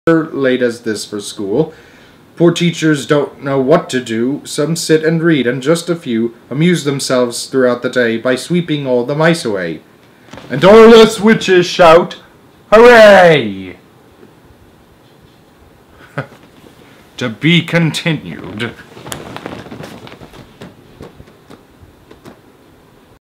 late as this for school. Poor teachers don't know what to do. Some sit and read, and just a few amuse themselves throughout the day by sweeping all the mice away. And all the switches shout, "Hooray!" To be continued.